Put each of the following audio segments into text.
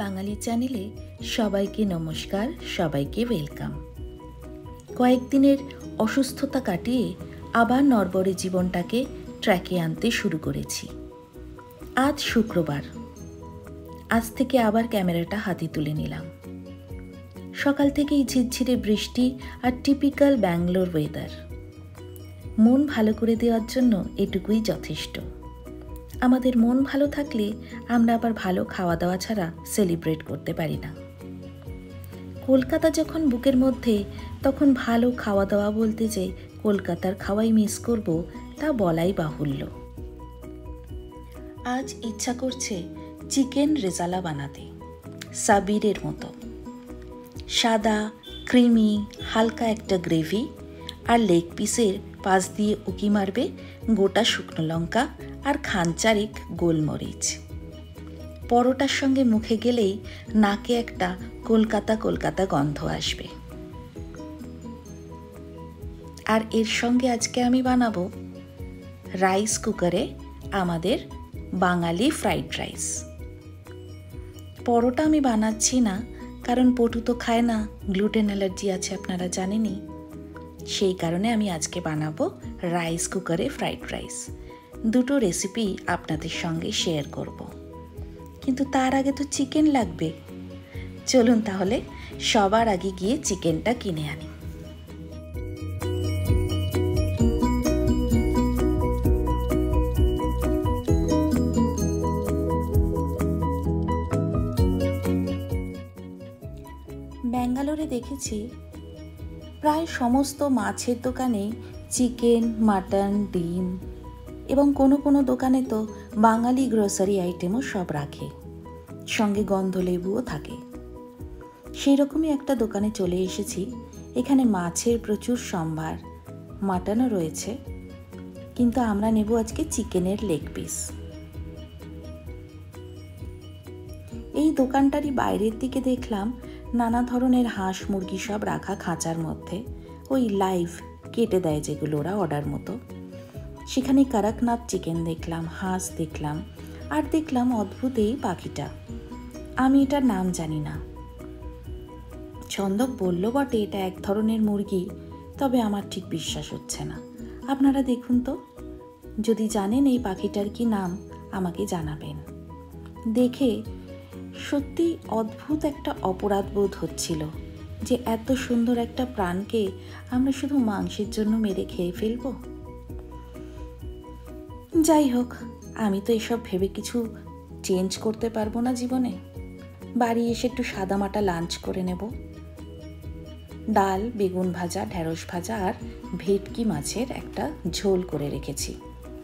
বাঙালি চ্যানেলে সবাইকে নমস্কার, সবাইকে ওয়েলকাম। কয়েকদিনের অসুস্থতা কাটিয়ে আবার নড়বড়ে জীবনটাকে ট্র্যাকে আনতে শুরু করেছি। আজ শুক্রবার, আজ থেকে আবার ক্যামেরাটা হাতে তুলে নিলাম। সকাল থেকেই ঝিরঝিরে বৃষ্টি আর টিপিক্যাল ব্যাঙ্গালোর ওয়েদার। মন ভালো করে দেওয়ার জন্য এটুকুই যথেষ্ট। আমাদের মন ভালো থাকলে আমরা আবার ভালো খাওয়া দাওয়া ছাড়া সেলিব্রেট করতে পারি না। কলকাতা যখন বুকের মধ্যে, তখন ভালো খাওয়া দাওয়া বলতে যে কলকাতার খাওয়াই মিস করব তা বলাই বাহুল্য। আজ ইচ্ছা করছে চিকেন রেজালা বানাতে, সাবিরের মতো। সাদা, ক্রিমি, হালকা একটা গ্রেভি আর লেগ পিসের পাশ দিয়ে উকি মারবে গোটা শুকনো লঙ্কা আর খানচারেক গোলমরিচ। পরোটার সঙ্গে মুখে গেলেই নাকে একটা কলকাতা কলকাতা গন্ধ আসবে। আর এর সঙ্গে আজকে আমি বানাবো রাইস কুকারে আমাদের বাঙালি ফ্রাইড রাইস। পরোটা আমি বানাচ্ছি না, কারণ পটু তো খায় না, গ্লুটেন অ্যালার্জি আছে, আপনারা জানেনই। সেই কারণে আমি আজকে বানাবো রাইস কুকারে ফ্রাইড রাইস। দুটো রেসিপি আপনাদের সঙ্গে শেয়ার করব, কিন্তু তার আগে তো চিকেন লাগবে। চলুন তাহলে সবার আগে গিয়ে চিকেনটা কিনে আনি। ব্যাঙ্গালোরে দেখেছি প্রায় সমস্ত মাছের দোকানে চিকেন, মাটন, ডিম এবং কোনো কোনো দোকানে তো বাঙালি গ্রোসারি আইটেমও সব রাখে, সঙ্গে গন্ধলেবুও থাকে। সেই রকমই একটা দোকানে চলে এসেছি। এখানে মাছের প্রচুর সম্ভার, মাটনও রয়েছে, কিন্তু আমরা নেব আজকে চিকেনের লেগ পিস। এই দোকানটারই বাইরের দিকে দেখলাম নানা ধরনের হাঁস মুরগি সব রাখা খাঁচার মধ্যে, ওই লাইভ কেটে দেয় যেগুলো ওরা অর্ডার মতো। সেখানে করকনাথ চিকেন দেখলাম, হাঁস দেখলাম, আর দেখলাম অদ্ভুত এই পাখিটা। আমি এটার নাম জানি না। ছন্দক বলল বটে এটা এক ধরনের মুরগি, তবে আমার ঠিক বিশ্বাস হচ্ছে না। আপনারা দেখুন তো, যদি জানেন এই পাখিটার কি নাম আমাকে জানাবেন। দেখে সত্যি অদ্ভুত একটা অপরাধ বোধ হচ্ছিল যে এত সুন্দর একটা প্রাণকে আমরা শুধু মাংসের জন্য মেরে খেয়ে ফেলব। যাই হোক, আমি তো এসব ভেবে কিছু চেঞ্জ করতে পারবো না জীবনে। বাড়ি এসে একটু সাদামাটা লাঞ্চ করে নেব। ডাল, বেগুন ভাজা, ঢেঁড়স ভাজা আর ভেটকি মাছের একটা ঝোল করে রেখেছি।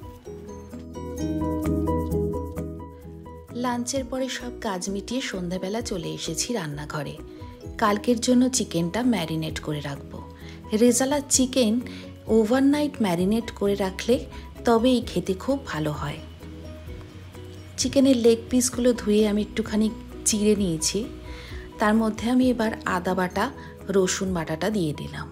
লাঞ্চের পরে সব কাজ মিটিয়ে সন্ধ্যাবেলা চলে এসেছি রান্নাঘরে। কালকের জন্য চিকেনটা ম্যারিনেট করে রাখবো। রেজালা চিকেন ওভারনাইট ম্যারিনেট করে রাখলে তবেই খেতে খুব ভালো হয়। চিকেনের লেগ পিসগুলো ধুয়ে আমি একটুখানি চিড়ে নিয়েছি। তার মধ্যে আমি এবার আদা বাটা, রসুন বাটাটা দিয়ে দিলাম।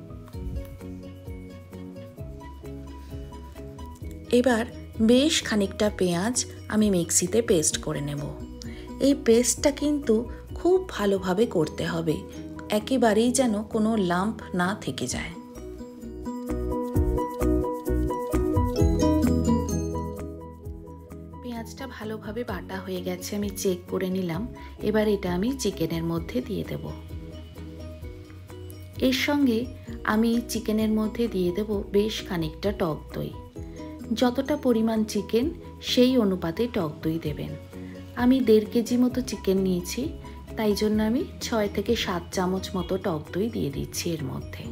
এবার বেশ খানিকটা পেঁয়াজ আমি মিক্সিতে পেস্ট করে নেব। এই পেস্টটা কিন্তু খুব ভালোভাবে করতে হবে, একেবারেই যেন কোনো লাম্প না থেকে যায়। পেঁয়াজটা ভালোভাবে বাটা হয়ে গেছে, আমি চেক করে নিলাম। এবার এটা আমি চিকেনের মধ্যে দিয়ে দেব। এর সঙ্গে আমি চিকেনের মধ্যে দিয়ে দেব বেশ খানিকটা টক দই। যতটা পরিমাণ চিকেন সেই অনুপাতে টক দই দেবেন। আমি 1.5 কেজি মতো চিকেন নিয়েছি, তাই জন্য আমি 6 থেকে 7 চামচ মতো টক দই দিয়ে দিচ্ছি এর মধ্যে।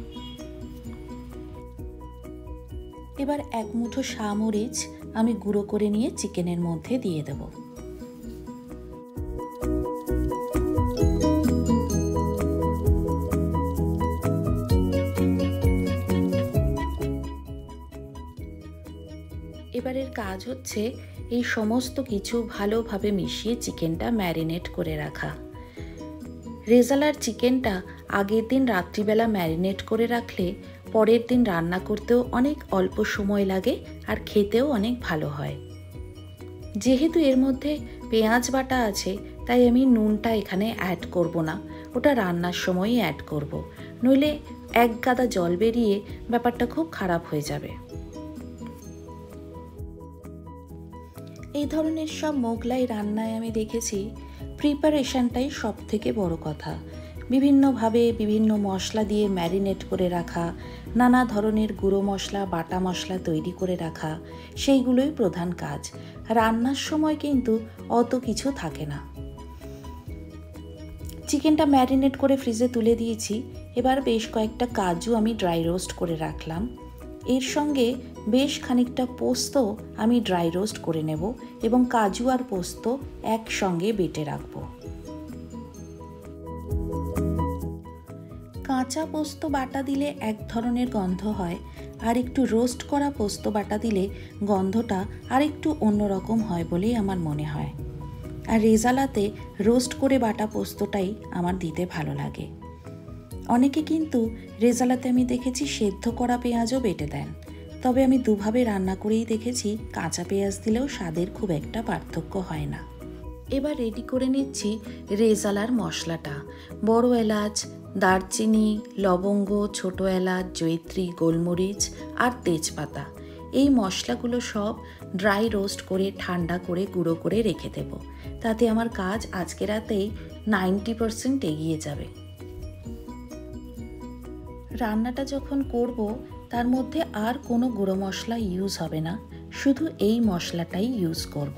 এবার 1 মুঠো শামরিচ আমি গুঁড়ো করে নিয়ে চিকেনের মধ্যে দিয়ে দেব। এবারের কাজ হচ্ছে এই সমস্ত কিছু ভালোভাবে মিশিয়ে চিকেনটা ম্যারিনেট করে রাখা। রেজালার চিকেনটা আগের দিন রাত্রিবেলা ম্যারিনেট করে রাখলে পরের দিন রান্না করতেও অনেক অল্প সময় লাগে আর খেতেও অনেক ভালো হয়। যেহেতু এর মধ্যে পেঁয়াজ বাটা আছে, তাই আমি নুনটা এখানে অ্যাড করব না, ওটা রান্নার সময়ই অ্যাড করব, নইলে এক গাদা জল বেরিয়ে ব্যাপারটা খুব খারাপ হয়ে যাবে। এই ধরনের সব মোগলাই রান্নায় আমি দেখেছি প্রিপারেশনটাই সব থেকে বড় কথা। বিভিন্নভাবে বিভিন্ন মশলা দিয়ে ম্যারিনেট করে রাখা, নানা ধরনের গুঁড়ো মশলা বাটা মশলা তৈরি করে রাখা, সেইগুলোই প্রধান কাজ। রান্নার সময় কিন্তু অত কিছু থাকে না। চিকেনটা ম্যারিনেট করে ফ্রিজে তুলে দিয়েছি। এবার বেশ কয়েকটা কাজু আমি ড্রাই রোস্ট করে রাখলাম। এর সঙ্গে বেশ খানিকটা পোস্ত আমি ড্রাই রোস্ট করে নেব এবং কাজু আর পোস্ত একসঙ্গে বেটে রাখব। কাঁচা পোস্ত বাটা দিলে এক ধরনের গন্ধ হয়, আর একটু রোস্ট করা পোস্ত বাটা দিলে গন্ধটা আর একটু অন্যরকম হয় বলেই আমার মনে হয়। আর রেজালাতে রোস্ট করে বাটা পোস্তটাই আমার দিতে ভালো লাগে। অনেকে কিন্তু রেজালাতে আমি দেখেছি সেদ্ধ করা পেঁয়াজও বেটে দেন, তবে আমি দুভাবে রান্না করেই দেখেছি কাঁচা পেঁয়াজ দিলেও স্বাদের খুব একটা পার্থক্য হয় না। এবার রেডি করে নিচ্ছি রেজালার মশলাটা। বড় এলাচ, দারচিনি, লবঙ্গ, ছোট এলাচ, জয়িত্রী, গোলমরিচ আর তেজপাতা, এই মশলাগুলো সব ড্রাই রোস্ট করে ঠান্ডা করে গুঁড়ো করে রেখে দেব। তাতে আমার কাজ আজকে রাতেই 90% এগিয়ে যাবে। রান্নাটা যখন করব তার মধ্যে আর কোনো গুঁড়ো মশলা ইউজ হবে না, শুধু এই মশলাটাই ইউজ করব।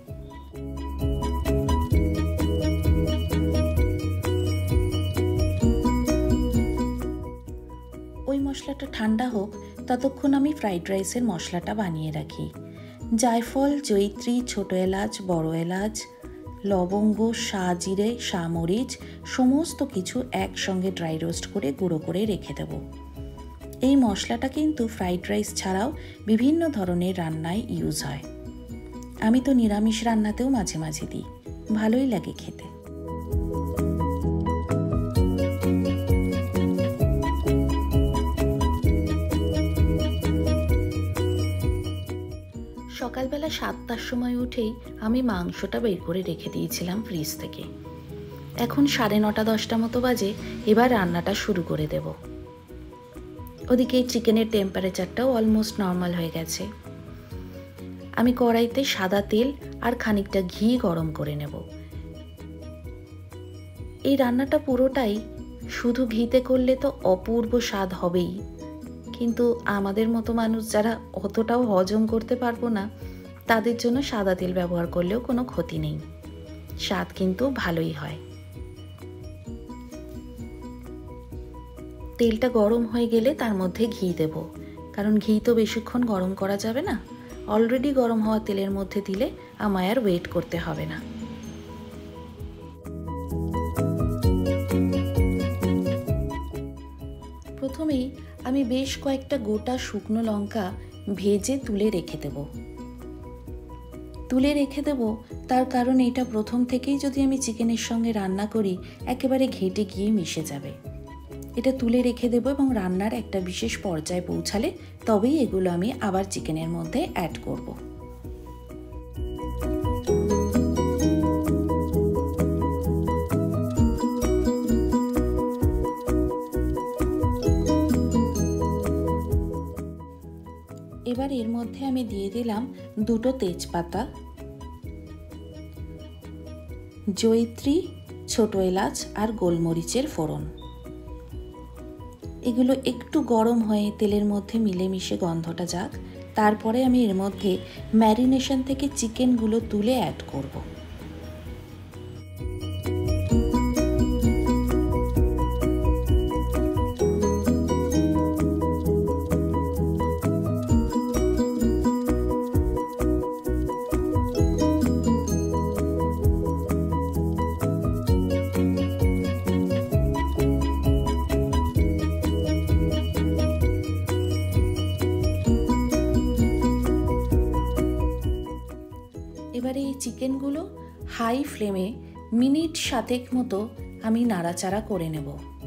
ওই মশলাটা ঠান্ডা হোক, ততক্ষণ আমি ফ্রাইড রাইসের মশলাটা বানিয়ে রাখি। জায়ফল, জয়িত্রী, ছোট এলাচ, বড় এলাচ, লবঙ্গ, শাহজিরে, শামরিচ সমস্ত কিছু একসঙ্গে ড্রাই রোস্ট করে গুঁড়ো করে রেখে দেব। এই মশলাটা কিন্তু ফ্রাইড রাইস ছাড়াও বিভিন্ন ধরনের রান্নায় ইউজ হয়। আমি তো নিরামিষ রান্নাতেও মাঝে মাঝে দিই, ভালোই লাগে খেতে। সকালবেলা 7টার সময় উঠেই আমি মাংসটা বের করে রেখে দিয়েছিলাম ফ্রিজ থেকে। এখন 9:30 10টা মতো বাজে। এবার রান্নাটা শুরু করে দেব। ওদিকে চিকেনের টেম্পারেচারটাও অলমোস্ট নর্মাল হয়ে গেছে। আমি কড়াইতে সাদা তেল আর খানিকটা ঘি গরম করে নেব। এই রান্নাটা পুরোটাই শুধু ঘিতে করলে তো অপূর্ব স্বাদ হবেই, কিন্তু আমাদের মতো মানুষ যারা অতটাও হজম করতে পারবো না, তাদের জন্য সাদা তেল ব্যবহার করলেও কোনো ক্ষতি নেই, স্বাদ কিন্তু ভালোই হয়। তেলটা গরম হয়ে গেলে তার মধ্যে ঘি দেব, কারণ ঘি তো বেশিক্ষণ গরম করা যাবে না। অলরেডি গরম হওয়া তেলের মধ্যে দিলে আমায় আর ওয়েট করতে হবে না। প্রথমেই আমি বেশ কয়েকটা গোটা শুকনো লঙ্কা ভেজে তুলে রেখে দেব। তার কারণ এটা প্রথম থেকেই যদি আমি চিকেনের সঙ্গে রান্না করি একেবারে ঘেঁটে গিয়ে মিশে যাবে। এটা তুলে রেখে দেব এবং রান্নার একটা বিশেষ পর্যায়ে পৌঁছালে তবেই এগুলো আমি আবার চিকেনের মধ্যে অ্যাড করব। এবার এর মধ্যে আমি দিয়ে দিলাম 2টো তেজপাতা, জয়িত্রী, ছোট এলাচ আর গোলমরিচের ফোড়ন। এগুলো একটু গরম হয়ে তেলের মধ্যে মিলেমিশে গন্ধটা যাক, তারপরে আমি এর মধ্যে ম্যারিনেশন থেকে চিকেনগুলো তুলে অ্যাড করব। এবারে এই চিকেনগুলো হাই ফ্লেমে মিনিট 7 মতো আমি নাড়াচাড়া করে নেব।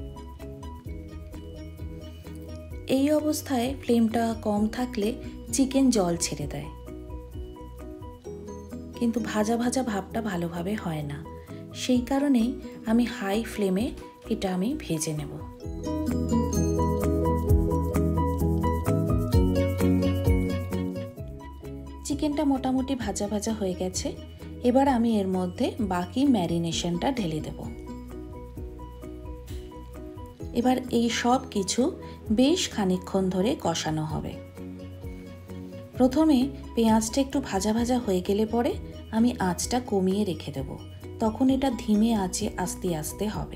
এই অবস্থায় ফ্লেমটা কম থাকলে চিকেন জল ছেড়ে দেয়, কিন্তু ভাজা ভাজা ভাবটা ভালোভাবে হয় না। সেই কারণেই আমি হাই ফ্লেমে এটা আমি ভেজে নেব। চিকেনটা মোটামুটি ভাজা ভাজা হয়ে গেছে। এবার আমি এর মধ্যে বাকি ম্যারিনেশনটা ঢেলে দেব। এবার এই সব কিছু বেশ খানিকক্ষণ ধরে কষানো হবে। প্রথমে পেঁয়াজটা একটু ভাজা ভাজা হয়ে গেলে পরে আমি আঁচটা কমিয়ে রেখে দেব, তখন এটা ধিমে আঁচে আস্তে আস্তে হবে।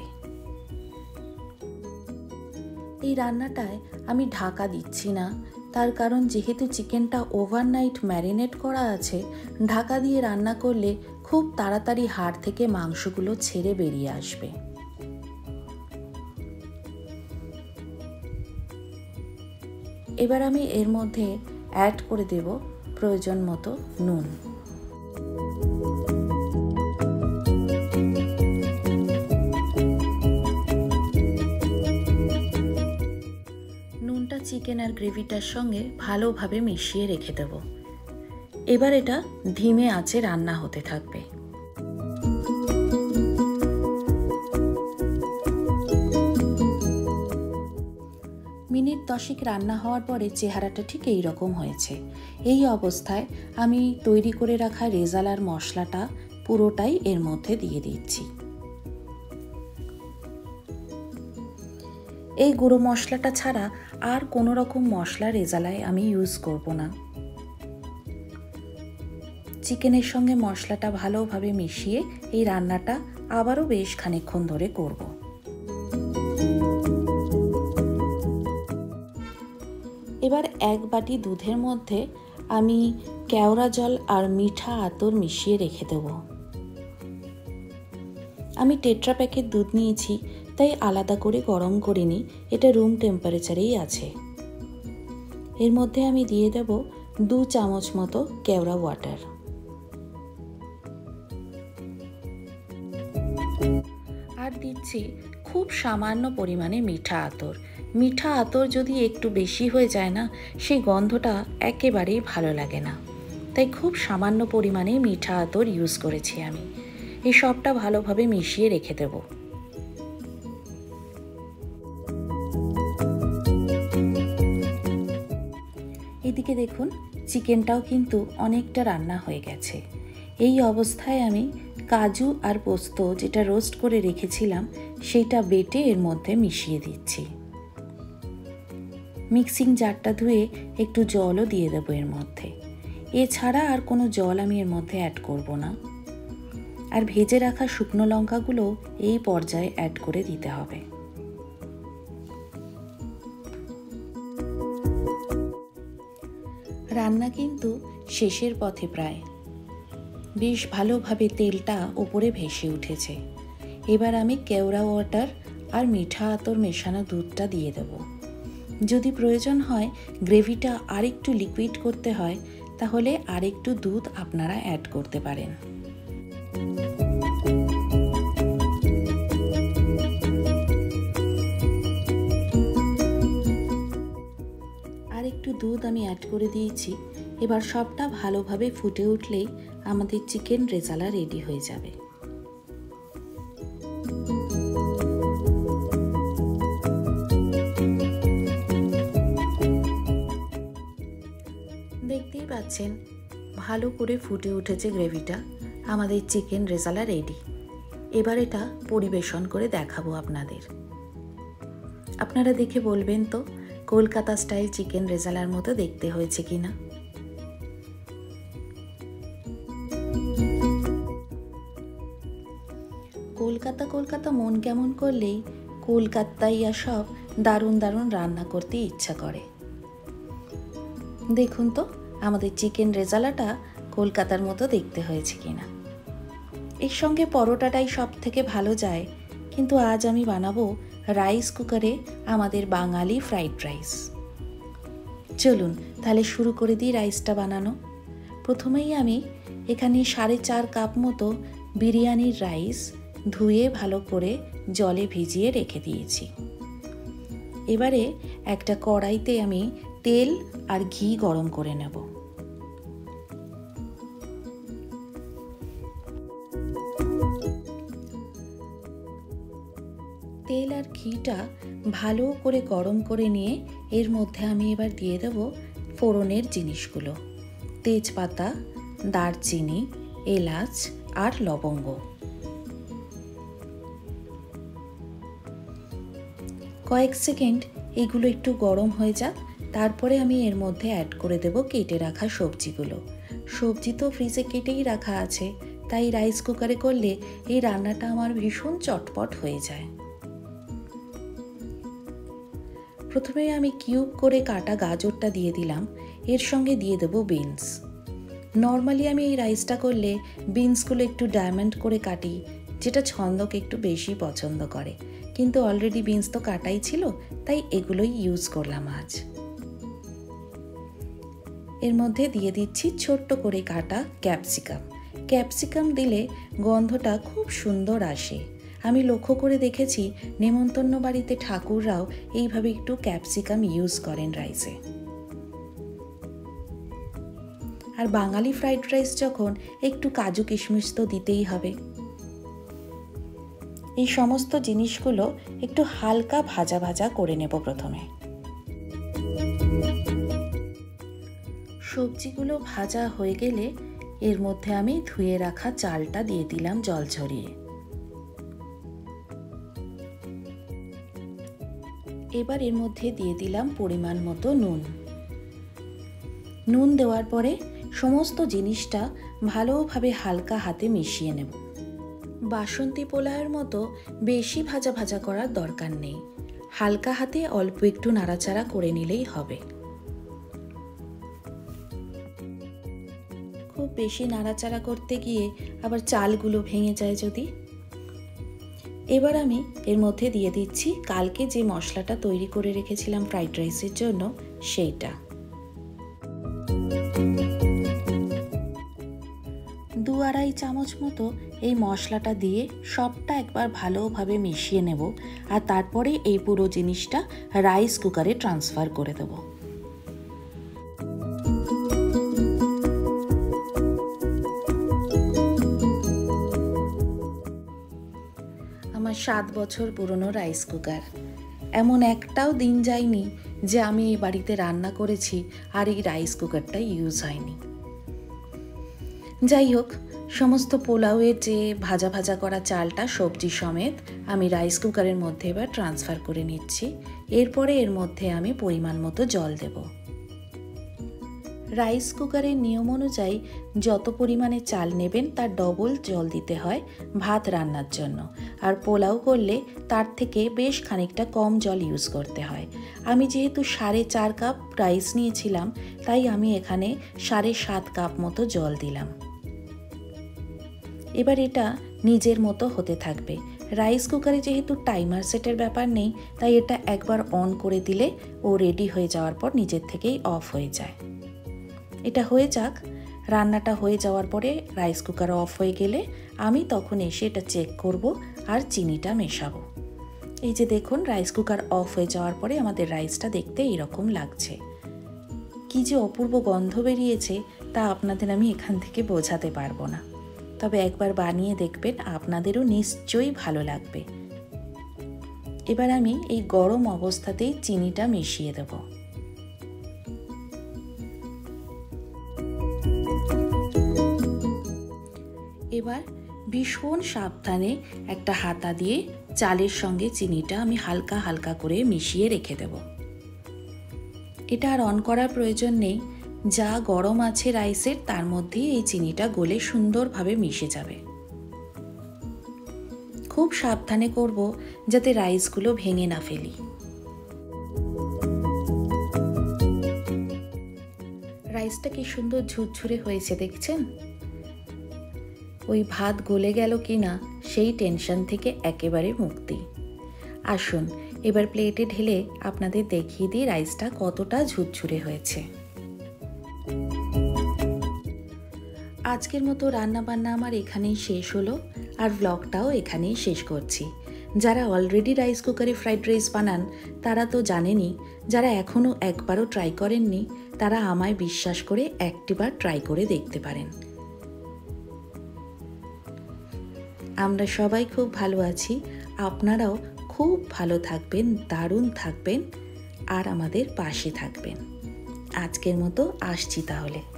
এই রান্নাটায় আমি ঢাকা দিচ্ছি না, তার কারণ যেহেতু চিকেনটা ওভারনাইট ম্যারিনেট করা আছে, ঢাকা দিয়ে রান্না করলে খুব তাড়াতাড়ি হাড় থেকে মাংসগুলো ছেড়ে বেরিয়ে আসবে। এবার আমি এর মধ্যে অ্যাড করে দেব প্রয়োজন মতো নুন। নুনটা চিকেন আর গ্রেভিটার সঙ্গে ভালোভাবে মিশিয়ে রেখে দেব। এবার এটা ধিমে আঁচে রান্না হতে থাকবে। মিনিট 10 রান্না হওয়ার পরে চেহারাটা ঠিক এই রকম হয়েছে। এই অবস্থায় আমি তৈরি করে রাখা রেজালার মশলাটা পুরোটাই এর মধ্যে দিয়ে দিচ্ছি। এই গুঁড়ো মশলাটা ছাড়া আর কোনো রকম মশলা রেজালায় আমি ইউজ করব না। চিকেনের সঙ্গে মশলাটা ভালোভাবে মিশিয়ে এই রান্নাটা আবারও বেশ খানিকক্ষণ ধরে করব। এবার এক বাটি দুধের মধ্যে আমি কেওড়া জল আর মিঠা আতর মিশিয়ে রেখে দেব। আমি টেট্রা প্যাকেট দুধ নিয়েছি, তাই আলাদা করে গরম করিনি, এটা রুম টেম্পারেচারেই আছে। এর মধ্যে আমি দিয়ে দেব 2 চামচ মতো কেওড়া ওয়াটার। আর দিচ্ছি খুব সামান্য পরিমাণে মিঠা আতর। মিঠা আতর যদি একটু বেশি হয়ে যায় না, সেই গন্ধটা একেবারেই ভালো লাগে না, তাই খুব সামান্য পরিমাণে মিঠা আতর ইউজ করেছি আমি। এই সবটা ভালোভাবে মিশিয়ে রেখে দেব। এদিকে দেখুন চিকেনটাও কিন্তু অনেকটা রান্না হয়ে গেছে। এই অবস্থায় আমি কাজু আর পোস্ত যেটা রোস্ট করে রেখেছিলাম সেইটা বেটে এর মধ্যে মিশিয়ে দিচ্ছি। মিক্সিং জারটা ধুয়ে একটু জলও দিয়ে দেবো এর মধ্যে। এছাড়া আর কোনো জল আমি এর মধ্যে অ্যাড করব না। আর ভেজে রাখা শুকনো লঙ্কাগুলো এই পর্যায়ে অ্যাড করে দিতে হবে। রান্না কিন্তু শেষের পথে প্রায়। বেশ ভালোভাবে তেলটা ওপরে ভেসে উঠেছে। এবার আমি কেওড়া ওয়াটার আর মিঠা আতর মেশানো দুধটা দিয়ে দেব। যদি প্রয়োজন হয় গ্রেভিটা আরেকটু লিকুইড করতে হয়, তাহলে আরেকটু দুধ আপনারা অ্যাড করতে পারেন। আরেকটু দুধ আমি অ্যাড করে দিয়েছি। এবার সবটা ভালোভাবে ফুটে উঠলেই আমাদের চিকেন রেজালা রেডি হয়ে যাবে। দেখতেই পাচ্ছেন ভালো করে ফুটে উঠেছে গ্রেভিটা। আমাদের চিকেন রেজালা রেডি। এবার এটা পরিবেশন করে দেখাবো আপনাদের। আপনারা দেখে বলবেন তো কলকাতা স্টাইল চিকেন রেজালার মতো দেখতে হয়েছে কিনা। কলকাতা মন কেমন করলেই কলকাতাইয়া সব দারুণ দারুণ রান্না করতে ইচ্ছা করে। দেখুন তো আমাদের চিকেন রেজালাটা কলকাতার মতো দেখতে হয়েছে কিনা। এর সঙ্গে পরোটাটাই সব থেকে ভালো যায়, কিন্তু আজ আমি বানাবো রাইস কুকারে আমাদের বাঙালি ফ্রাইড রাইস। চলুন তাহলে শুরু করে দিই রাইসটা বানানো। প্রথমেই আমি এখানে 4.5 কাপ মতো বিরিয়ানির রাইস ধুয়ে ভালো করে জলে ভিজিয়ে রেখে দিয়েছি। এবারে একটা কড়াইতে আমি তেল আর ঘি গরম করে নেব। ঘিটা ভালো করে গরম করে নিয়ে এর মধ্যে আমি এবার দিয়ে দেব ফোড়নের জিনিসগুলো, তেজপাতা, দারচিনি, এলাচ আর লবঙ্গ। কয়েক সেকেন্ড এগুলো একটু গরম হয়ে যাক, তারপরে আমি এর মধ্যে অ্যাড করে দেব কেটে রাখা সবজিগুলো। সবজি তো ফ্রিজে কেটেই রাখা আছে, তাই রাইস কুকারে করলে এই রান্নাটা আমার ভীষণ চটপট হয়ে যায়। প্রথমে আমি কিউব করে কাটা গাজরটা দিয়ে দিলাম, এর সঙ্গে দিয়ে দেব বিনস। নর্মালি আমি এই রাইসটা করলে বিনসগুলো একটু ডায়মন্ড করে কাটি, যেটা ছন্দক একটু বেশি পছন্দ করে, কিন্তু অলরেডি বিনস তো কাটাই ছিল, তাই এগুলোই ইউজ করলাম আজ। এর মধ্যে দিয়ে দিচ্ছি ছোট্ট করে কাটা ক্যাপসিকাম। ক্যাপসিকাম দিলে গন্ধটা খুব সুন্দর আসে। আমি লক্ষ্য করে দেখেছি নেমন্তন্ন বাড়িতে ঠাকুররাও এইভাবে একটু ক্যাপসিকাম ইউজ করেন রাইসে। আর বাঙালি ফ্রাইড রাইস যখন, একটু কাজু কিশমিশ তো দিতেই হবে। এই সমস্ত জিনিসগুলো একটু হালকা ভাজা ভাজা করে নেব প্রথমে। সবজিগুলো ভাজা হয়ে গেলে এর মধ্যে আমি ধুয়ে রাখা চালটা দিয়ে দিলাম জল ঝরিয়ে। এবার এর মধ্যে দিয়ে দিলাম পরিমাণ মতো নুন। নুন দেওয়ার পরে সমস্ত জিনিসটা ভালোভাবে হালকা হাতে মিশিয়ে নেব। বাসন্তী পোলাওয়ের মতো বেশি ভাজা ভাজা করার দরকার নেই, হালকা হাতে অল্প একটু নাড়াচাড়া করে নিলেই হবে। খুব বেশি নাড়াচাড়া করতে গিয়ে আবার চালগুলো ভেঙে যায় যদি। এবার আমি এর মধ্যে দিয়ে দিচ্ছি কালকে যে মশলাটা তৈরি করে রেখেছিলাম ফ্রাইড রাইসের জন্য, সেইটা। 2-2.5 চামচ মতো এই মশলাটা দিয়ে সবটা একবার ভালোভাবে মিশিয়ে নেব, আর তারপরে এই পুরো জিনিসটা রাইস কুকারে ট্রান্সফার করে দেব। আমার 7 বছর পুরনো রাইস কুকার। এমন একটাও দিন যায়নি যে আমি এই বাড়িতে রান্না করেছি আর এই রাইস কুকারটা ইউজ হয়নি। যাই হোক, সমস্ত পোলাওয়ের যে ভাজা ভাজা করা চালটা সবজি সমেত আমি রাইস কুকারের মধ্যে এবার ট্রান্সফার করে নিচ্ছি। এরপরে এর মধ্যে আমি পরিমাণ মতো জল দেব। রাইস কুকারের নিয়ম অনুযায়ী যত পরিমাণে চাল নেবেন তার ডবল জল দিতে হয় ভাত রান্নার জন্য, আর পোলাও করলে তার থেকে বেশ খানিকটা কম জল ইউজ করতে হয়। আমি যেহেতু 4.5 কাপ রাইস নিয়েছিলাম, তাই আমি এখানে 7.5 কাপ মতো জল দিলাম। এবার এটা নিজের মতো হতে থাকবে। রাইস কুকারে যেহেতু টাইমার সেটের ব্যাপার নেই, তাই এটা একবার অন করে দিলে ও রেডি হয়ে যাওয়ার পর নিজের থেকেই অফ হয়ে যায়। এটা হয়ে যাক। রান্নাটা হয়ে যাওয়ার পরে রাইস কুকার অফ হয়ে গেলে আমি তখন এসে এটা চেক করব আর চিনিটা মেশাবো। এই যে দেখুন, রাইস কুকার অফ হয়ে যাওয়ার পরে আমাদের রাইসটা দেখতে এরকম লাগছে। কি যে অপূর্ব গন্ধ বেরিয়েছে তা আপনাদের আমি এখান থেকে বোঝাতে পারবো না, তবে একবার বানিয়ে দেখবেন, আপনাদেরও নিশ্চয়ই ভালো লাগবে। এবার আমি এই গরম অবস্থাতেই চিনিটা মিশিয়ে দেব। এবার ভীষণ সাবধানে একটা হাতা দিয়ে চালের সঙ্গে চিনিটা আমি হালকা হালকা করে মিশিয়ে রেখে দেব। এটা আর অন করার প্রয়োজন নেই, যা গরম আছে রাইসের তার মধ্যেই এই চিনিটা গলে সুন্দরভাবে মিশে যাবে। খুব সাবধানে করব যাতে রাইসগুলো ভেঙে না ফেলি। রাইসটা কি সুন্দর ঝুরঝুরে হয়েছে দেখছেন? ওই ভাত গলে গেল কিনা সেই টেনশন থেকে একেবারে মুক্তি। আসুন এবার প্লেটে ঢেলে আপনাদের দেখিয়ে দিই রাইসটা কতটা ঝুরঝুরে হয়েছে। আজকের মতো রান্নাবান্না আমার এখানেই শেষ হলো, আর ব্লগটাও এখানেই শেষ করছি। যারা অলরেডি রাইস কুকারে ফ্রাইড রাইস বানান তারা তো জানেনই, যারা এখনও একবারও ট্রাই করেননি তারা আমায় বিশ্বাস করে একটিবার ট্রাই করে দেখতে পারেন। আমরা সবাই খুব ভালো আছি, আপনারাও খুব ভালো থাকবেন, দারুণ থাকবেন আর আমাদের পাশে থাকবেন। আজকের মতো আসছি তাহলে।